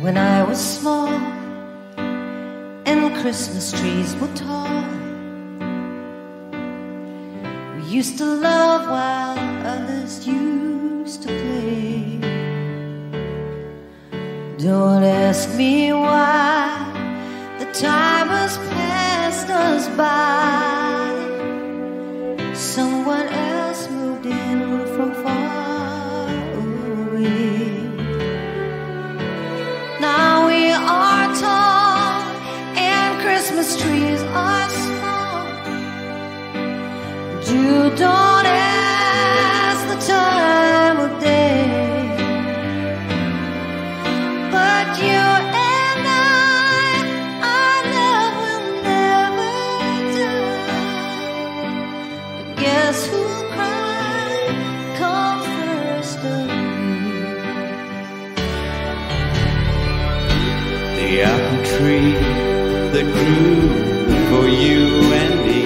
When I was small and Christmas trees were tall, we used to love while others used to play. Don't ask me why the time has passed us by. Someone else moved in from far away. Now we are tall and Christmas trees are small. You don't ask the time of day, but you and our love will never die. But guess who'll cry come first of you? The apple tree that grew for you and me.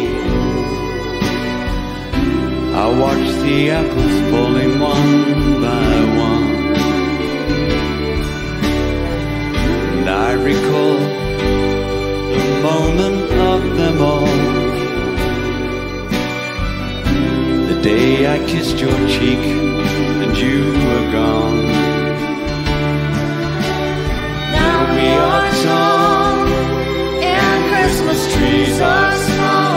I watched the apples falling one by one, and I recall the moment of them all, the day I kissed your cheek and you were gone. Now we are tall and Christmas trees are small.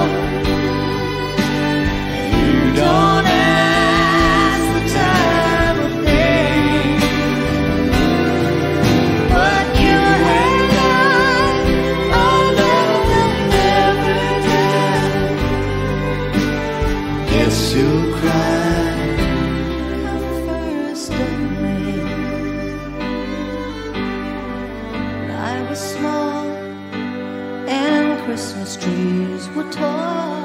You don't ask the time of day, but you and our love will never die. Guess who'll cry First of May. I was small and Christmas trees were tall.